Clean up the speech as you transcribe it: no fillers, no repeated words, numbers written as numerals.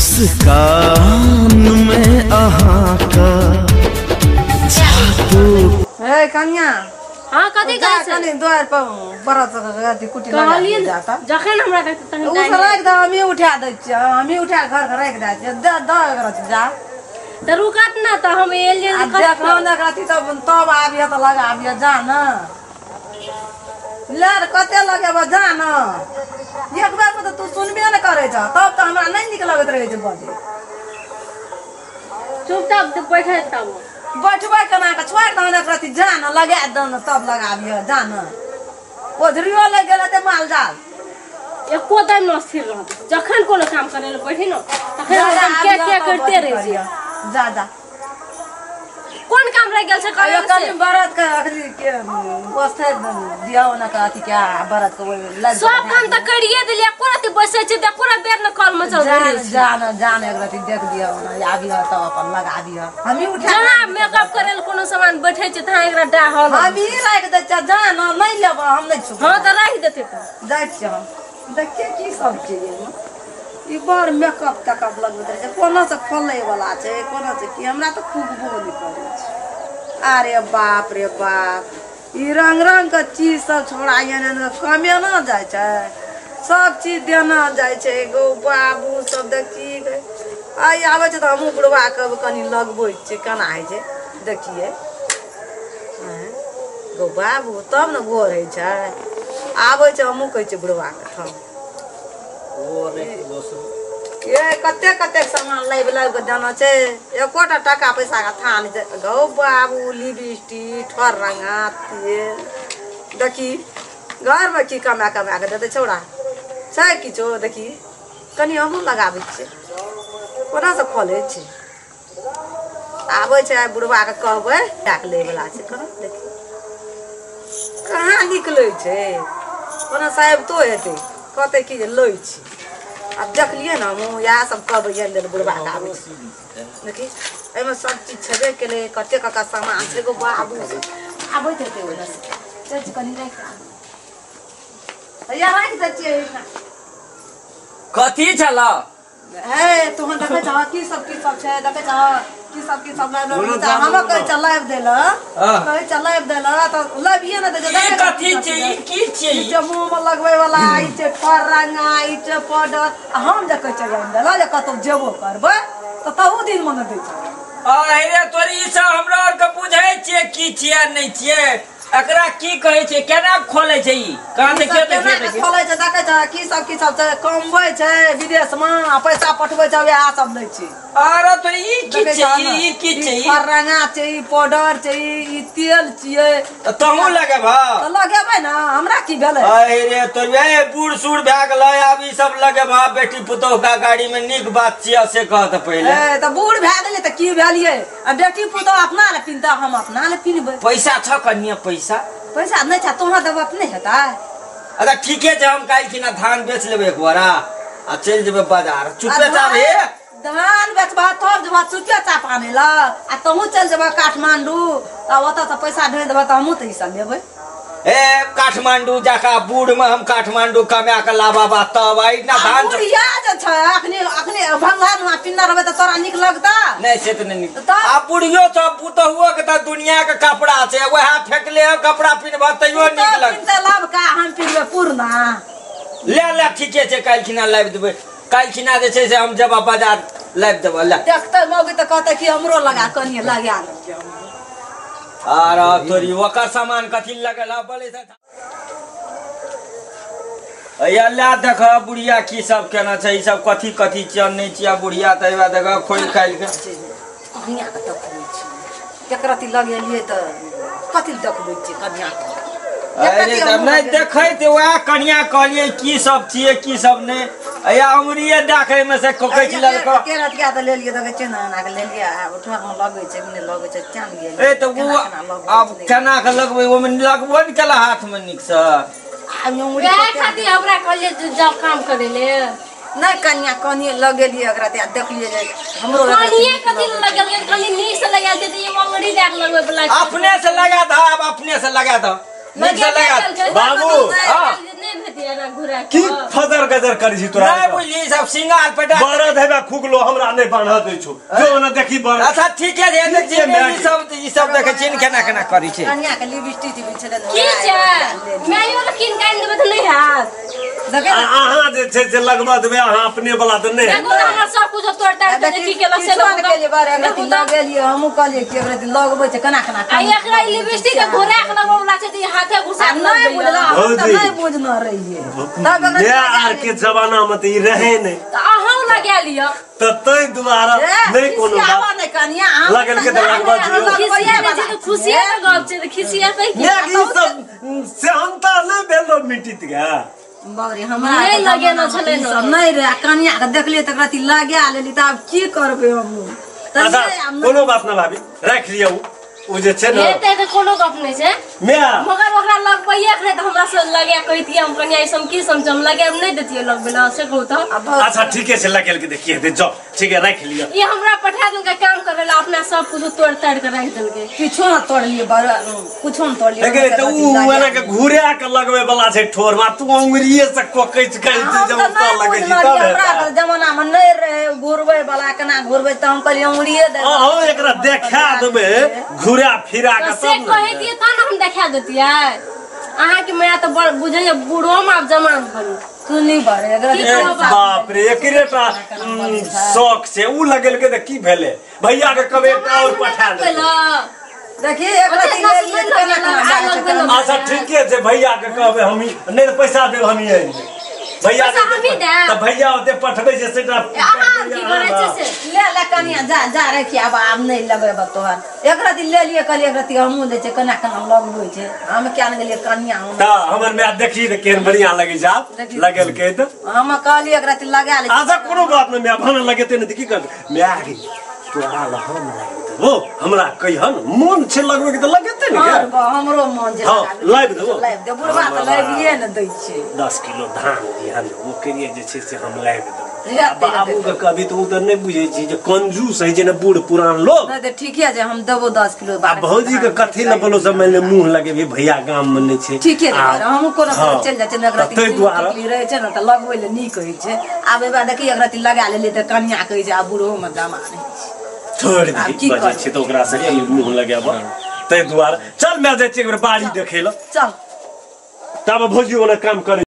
मुस्कान में आहा का जादू। ए कन्या हां कथि कहै छै कनी द्वार पर बरत गति कुटी लगा जाता जखन हमरा तखन उ सराक द हमी उठा दै छी हमी उठा घर घर राख दै छी द रच जा त रुकत ना त हम एलिए देख हम देख रती तब आबिया त लगाबिया जा न लर कते लगेब जा न एक बार में तू सुनबे न करे छ तब त हमरा नहीं निक लगत रहे छ बजे चुपचाप बैठे तब बैठबे केना के छोड़ दन देख रती जा न लगा दन तब लगाबिया जा न ओझरियो लग गेल त माल जाल एको टाइम न स्थिर रहत जखन कोनो काम करे ले बैठी न तखन हम के करते रह छी जा जा कौन काम रह गेल छै कहियो कनी बरत के अखरी के बस्ते दियाओ न कहती क्या बरत को सब काम त करिए देलिए कोराती बैसे छी त पूरा बेर न कल में चल रही जान एक रती देख दियाओ न आबी ह त अपन लगा दिया हमी उठा जना मेकअप करे ले कोनो सामान बैठे छी त एकरा डा हल हमी राख दे छ जान नहीं लेब हम नहीं छु हां त राख देते त जाय छी हम देखिए की सब चीज ई बार मेकअप तकअप लगबैत रहे कोनो से खोले वाला छै कोनो से की हमरा तो खूब बोल करे छै अरे बाप रे बाप ई रंग रंग के चीज सब छोड़ाइए न कमे ना जाय छै सब चीज देना जाय छै गो बाबू सब देखी आई आवे छै त हम बुढ़वा के कनी लगबै छै केना है छै देखिए गो बाबू तब न गोर है छै आवे छै हमहू कहै छै बुढ़वा के हम ये कते कते सामान लाइब के देना छै एकोटा टका पैसा का थान छै गौ बाबू लिपस्टिक ठर रंगा तेल देखी घर में की कमा कमा के देते छौड़ा छै किछो देखी कनी हमहू लगाबै छियै कोना से खोले छै आबै छै बुढ़वा के कहबै डाक ले वाला छै करो देखी कहाँ निकलै छै कोना साहेब तो हेतै कहते कि लै छी अब देख लिए ना हम यहाँ सब कहबै ये बुढ़वा के आबै छै देखी एमे सब चीज छेबे केले कते कका सामान छै गो बाबू आबै छै ते ओला चल कनी राख या राख दे छियै कथी छला हे तोहन देखे छ की सब छै देखे छ की सब लाइव हम कह चलाइव देला कह चलाइव देला त लबिए न दे ई कथी छै ई की छै ई मुंह में लगबै वाला ई छै ठर रंगा ई छै पाउडर हम जे कह चलाइव देला जे कतौ जेबो करबै त तहु दिन मन दे छै अरे तोरी ई सब हमरा और के बुझै छियै की छियै नहीं छियै एकरा की कहै छै केना खोले छै ई कहां देखियो देखियो खोले छै देखे छ की सब छै कमबै छै विदेश में पैसा पठबै छै वएह सब लै छै अरे तो ई की छै ई की छै ई रंगा छै ई पाउडर छै ई तेल छियै तहु लगेबा त लगेबै ना हमरा की भेलै अरे तो ए बूढ़ सूढ़ भए गेलै आब ई सब लगेबा बेटी पुतोह का गाड़ी में नीक बात छियै से कहत पहिले ए त बूढ़ भए गेलै त की भेलियै आ बेटी पुतोह अपना ले पिनता हम अपना ले पिनबै पैसा छ कनिया पैसा नहीं था तोहरा देबत नहीं हेता अच्छा ठीके छै हम काल किना धान बेच लेबै एक बार आ चल जेबै बाजार चुपे चाप हे धान बेचबा तब जब चुपे चाप आने ला आ तहू चल जेबा काठमांडू त ओता से पैसा ढेर देबा त हमहू त ई सब लेबै ए काठमांडू जाका बूढ़ में हम काठमांडू कमा के लाबा तब आई ना धान बुढ़िया जे छ अखनी भंगार में पिन्ना रहबे त तोरा निक लगता नहीं से त नहीं आ बुढ़ियो सब पुतहुओ के त दुनिया के कपड़ा छै वह फेकले कपड़ा पिनबा तइयो निक लग त लाभ का हम पिनबे पूर्णा ले ठीके छै काल खिना लाइव देबै काल खिना जे छै से हम जब बाजार लाइव देबै ले देखते मौगी त कहते कि हमरो लगा कनिए लगा आरा तोरी ओकर सामान कथि लगल बोले या ला देख बुढ़िया की सब केना छै ई सब कथि कथि चन नहीं छिया बुढ़िया त एबा देख खोल खाइल के कनिया के देखबै छी केकरती लगेलिए त कथि देखबै छी कनिया अरे तब नहीं देखै त वह कनिया कहलिए की सब छिए की सब नहीं या अंगुरिये डाकै में से कोकै छ ललका के रतिया त ले लिए देखे छै ना ना के ले लिए अब ठर में लगै छै कि नहीं लगै छै चान गेल ए त वो अब केना के लगबै ओ में लगबो न केला हाथ में निक से आ अंगुरी खाती हमरा कहले जब काम करे ले नहीं कनिया कनिए लगेलिए एकरा त देखलिए जे हमरो कनिए कथि लगल कनि नीक से लगा दे ये अंगुरी डाक लगबै बला अपने से लगा द अब अपने से लगा द नीक से लगा बाबू हां नहीं देतिए ना घुरा की फदर गदर करी छी तोरा नहीं बुझली सब सिंगार पटा बरद हेबे खुगलो हमरा नहीं बांधा दे छु जो ना देखी बर अच्छा ठीक है रे देखिए ई सब देखे छिन केना केना करी छै कन्या के लिपस्टिक भी छले की छै मैं यो किन काइन देबे त नहीं हाथ देखे अहाँ जे छै जे लगबा देबे अहाँ अपने वाला त नहीं देखो हमरा सब कुछ तोड़ता है की केला से के लिए बारे अगरती लगेलिए हमहु कहलिए कि अगरती लगबै छै कना कना आ एकरा लिपस्टिक के घोरा के लगवला छै त हाथे घुसा नहीं बुझला हम त नहीं बुझना रहिए तब ये आर के जमाना में त ई रहे नहीं त अहाँ लगा लियो त तै दुआरा नहीं कोनो बात नहीं कन्या लगल के त लगबा दियो खिसिया में जे खुशिया के गप छै त खिसिया पे की ये ई सब से अंतर नहीं भेलो मिटित गा बाबरे हमरा नहीं लगे न छले न सब नहीं रे कन्या के देखलिए त अगरती लगा लेली त अब की करबे हम अच्छा कोनो बात ना भाभी रख लियो उ जे छै न ये त कोनो गप नहीं छै मैं मगर ओकरा लगबैया करे त हमरा से लगे कहितिए हम कन्या ऐसम की समझम लगे हम नहीं देतिए लगबेला से कहू त अच्छा ठीक है से लगेल के देखिए दे जाओ ठीक है रख लियो ये हमरा पठा देल के काम करेला अपना सब कुछ तोड़ ताड़ के रख देल के किछो न तोड़लिए कुछो न तोड़लिए देखे तो उ वाला के घुरा के लगवे वाला छै ठोर मा तू अंगुरिये से कोकैच के जब उता लगे छी तब हमरा जमाना में नहीं रहे घुरबै वाला केना घुरबै त हम कहलिए अंगुरिये दे हां एकरा देखा देबे घुरा फिरा के से तब कहि दिए त हम देखा देतिए अहाँ के मैं त बुझे बूढ़ो में अब जमान भरी तू नहीं बारे अगर बाप रे एकरेटा शौक से उ लगेल के त की भेले भैया के कबे और पठा दे देखिए एक रात ले लिए केना अच्छा ठीक है जे भैया के कहबे हम नहीं तो पैसा देब हम ही भैया तो भैया ओते पठबे जे सेटा अहाँ की करे छै से ले ले कनिया जा जा रखी अब नहीं लगेब तोहर एक रात ले लिए कहलिए एक रात हमहू ले छै केना केना लगबै छै हम क्या न गेलिए कनिया त हमर में देखी रे केहन बढ़िया लगे जा लगेल के त हम कहलिए एक रात लगा ले अच्छा कोनो बात नहीं मैं भान लगेते नहीं की कर मैं आगे तोरा ला हम लगेते वो हमरा कहिहन मन छै लगबे के त लगेते ने के हमरो मन जे हां लाइव देबो लाइव दे बुढ़वा त लाइविए न दै छै 10 किलो धान दिहन वो करिए जे छै से हम लाइव देबो बाबू के कभी तो उधर नहीं बुझे छी जे कंजूस है जे न बूढ़ पुरान लोग नहीं त ठीक है जे हम देबो 10 किलो आ भौजी के कथि न बोलो सब मैंने मुंह लगे भी भैया गांव में नहीं छै ठीक है हम कोनो चल जाय छै नगरती तै द्वारा रहे छै न त लगबै ले नीक कहै छै आब एबा देखि अगरती लगा लेली त कन्या कहै छै आ बूढ़ो में दामा नहीं छोड़ दी बजे छै त ओकरा से की मुंह लगाब तै द्वारा चल मैं जाय छी एक बार बाड़ी देखे ल चल तब भौजी वाला काम करे